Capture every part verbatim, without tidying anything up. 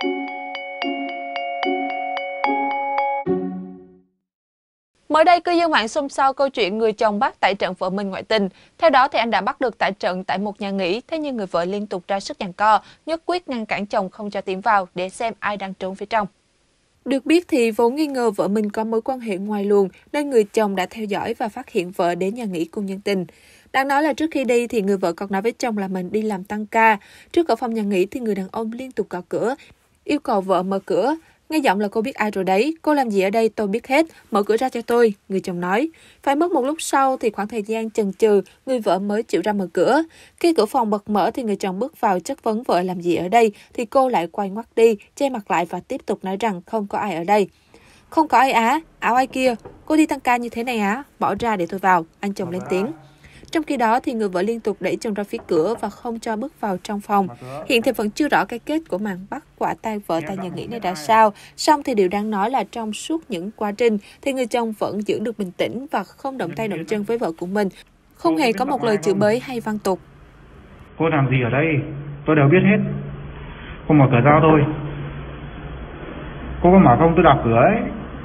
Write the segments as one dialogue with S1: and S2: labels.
S1: Mới đây, cư dân mạng xôn xao câu chuyện người chồng bắt tại trận vợ mình ngoại tình. Theo đó, thì anh đã bắt được tại trận tại một nhà nghỉ, thế nhưng người vợ liên tục ra sức giằng co, nhất quyết ngăn cản chồng không cho tiến vào để xem ai đang trốn phía trong. Được biết thì vốn nghi ngờ vợ mình có mối quan hệ ngoài luồng nên người chồng đã theo dõi và phát hiện vợ đến nhà nghỉ cùng nhân tình. Đáng nói là trước khi đi thì người vợ còn nói với chồng là mình đi làm tăng ca. Trước cửa phòng nhà nghỉ thì người đàn ông liên tục gõ cửa, yêu cầu vợ mở cửa. Nghe giọng là cô biết ai rồi đấy, cô làm gì ở đây tôi biết hết, mở cửa ra cho tôi, người chồng nói. Phải mất một lúc sau thì khoảng thời gian chần chừ, người vợ mới chịu ra mở cửa. Khi cửa phòng bật mở thì người chồng bước vào chất vấn vợ làm gì ở đây, thì cô lại quay ngoắt đi, che mặt lại và tiếp tục nói rằng không có ai ở đây. Không có ai á, áo ai kia, cô đi tăng ca như thế này á, bỏ ra để tôi vào, anh chồng lên tiếng. Trong khi đó thì người vợ liên tục đẩy chồng ra phía cửa và không cho bước vào trong phòng. Hiện thì vẫn chưa rõ cái kết của màn bắt quả tang vợ tại nhà nghỉ này ra sao. Song thì điều đáng nói là trong suốt những quá trình thì người chồng vẫn giữ được bình tĩnh và không động tay động chân với vợ của mình, không hề có một lời chửi bới hay văng tục.
S2: Cô làm gì ở đây? Tôi đều biết hết. Cô mở cửa ra thôi. Cô có mở không? Tôi đạp cửa ấy.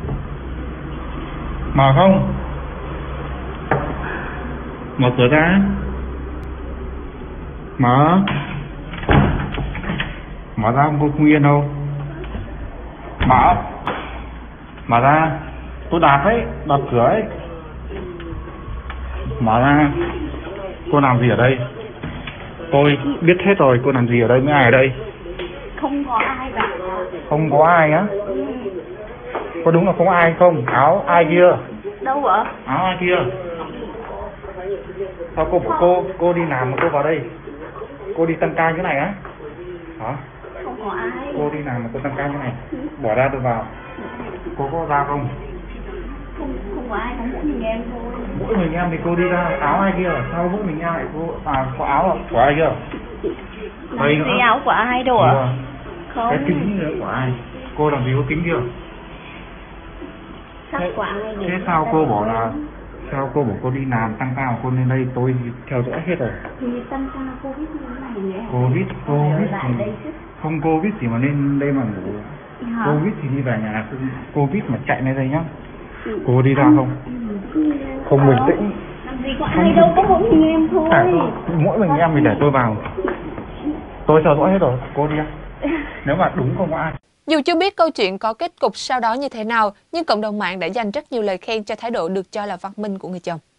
S2: Mở không? Mở cửa ra. Mở. Mở ra cô không yên đâu. Mở. Mở ra. Tôi đạp ấy, đạp cửa ấy. Mở ra. Cô làm gì ở đây? Tôi biết hết rồi, cô làm gì ở đây, với ai ở đây?
S3: Không có ai cả.
S2: Không có ai á?
S3: Ừ.
S2: Có đúng là không ai không? Áo ai kia?
S3: Đâu ạ?
S2: Áo ai kia? Sao cô bảo cô, cô đi làm mà cô vào đây? Cô đi tăng ca như này á? Hả?
S3: Không có ai.
S2: Cô đi làm mà cô tăng ca như này? Bỏ ra tôi vào. Cô có ra không?
S3: Không, không có ai, không mỗi mình em thôi.
S2: Mỗi mình em thì cô đi ra, áo ai kia? Sao mỗi mình em lại cô, à, có áo của ai kia? Đây nữa.
S3: Cái áo của ai đâu ạ? À? Không.
S2: Cái kính nữa của ai? Cô làm gì có kính kia?
S3: Sắc của ai?
S2: Thế sao cô bảo là sao cô bảo cô đi làm tăng ca mà cô lên đây, tôi theo dõi hết rồi.
S3: Thì tăng ca Covid như thế này nhỉ?
S2: Covid, Covid thì không Covid thì mà lên đây mà ngủ.
S3: Hả?
S2: Covid thì đi về nhà, Covid mà chạy lên đây nhá. Ừ. Cô đi ra không? Ừ. Không bình tĩnh.
S3: Làm gì có ai không đâu, có mỗi mình em thôi.
S2: À, mỗi mình em thì để tôi vào. Tôi theo dõi hết rồi, cô đi ra. Nếu mà đúng không có ai.
S1: Dù chưa biết câu chuyện có kết cục sau đó như thế nào, nhưng cộng đồng mạng đã dành rất nhiều lời khen cho thái độ được cho là văn minh của người chồng.